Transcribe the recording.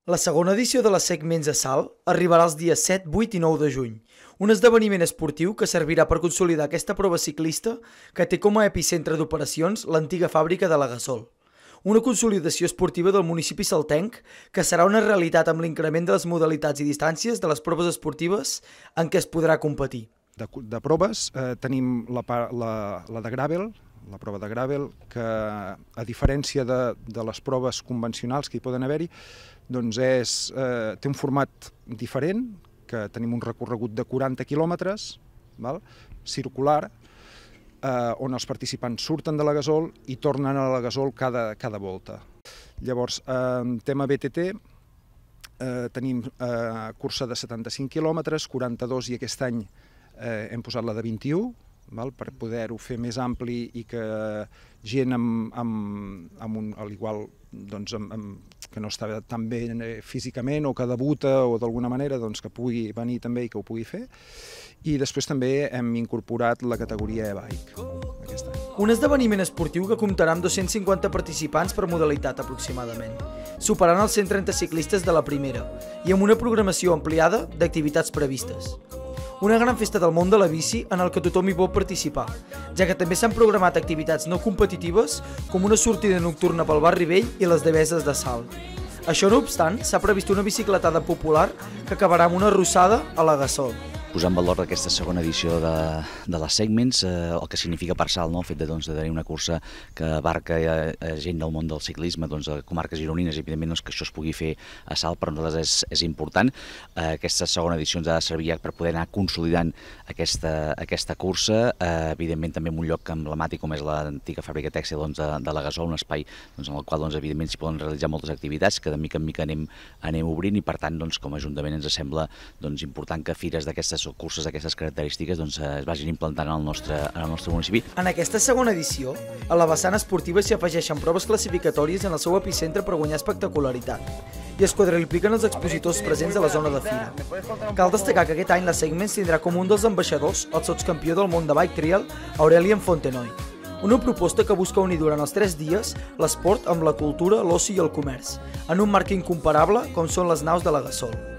La segona edició de la Segments a Salt arribarà els dies 7, 8 i 9 de juny, un esdeveniment esportiu que servirà per consolidar aquesta prova ciclista que té com a epicentre d'operacions l'antiga fàbrica de la Gasol. Una consolidació esportiva del municipi saltenc que serà una realitat amb l'increment de les modalitats i distàncies de les proves esportives en què es podrà competir. De proves tenim la de gravel, la prova de gravel, que a diferència de les proves convencionals que hi poden haver-hi, doncs té un format diferent, que tenim un recorregut de 40 quilòmetres, circular, on els participants surten de la Gasol i tornen a la Gasol cada volta. Llavors, en tema BTT, tenim cursa de 75 quilòmetres, 42 i aquest any hem posat la de 21, per poder-ho fer més ampli i que gent que no està tan bé físicament o que debuta o d'alguna manera que pugui venir també i que ho pugui fer. I després també hem incorporat la categoria e-bike aquest any. Un esdeveniment esportiu que comptarà amb 250 participants per modalitat aproximadament, superant els 130 ciclistes de la primera i amb una programació ampliada d'activitats previstes. Una gran festa del món de la bici en el que tothom hi pot participar, ja que també s'han programat activitats no competitives com una sortida nocturna pel barri vell i les deveses de Salt. Això no obstant, s'ha previst una bicicletada popular que acabarà amb una arrossada a la Gasol. Posar en valor aquesta segona edició de les Segments, el que significa per Salt, el fet de tenir una cursa que abarca gent del món del ciclisme, de comarques gironines, evidentment que això es pugui fer a Salt per nosaltres és important. Aquesta segona edició ens ha de servir per poder anar consolidant aquesta cursa, evidentment també en un lloc emblemàtic com és l'antiga fàbrica tèxtil de la Gasol, un espai en el qual evidentment s'hi poden realitzar moltes activitats que de mica en mica anem obrint i per tant com a Ajuntament ens sembla important que fires d'aquestes curses d'aquestes característiques es vagin implantant en el nostre municipi. En aquesta segona edició, a la vessant esportiva s'hi afegeixen proves classificatòries en el seu epicentre per guanyar espectacularitat i es quadripliquen els expositors presents a la zona de fira. Cal destacar que aquest any la Segments tindrà com un dels ambaixadors el sotscampió del món de bike trial, Aurélien Fontenoy. Una proposta que busca unir durant els 3 dies l'esport amb la cultura, l'oci i el comerç, en un marc incomparable com són les naus de la Gasol.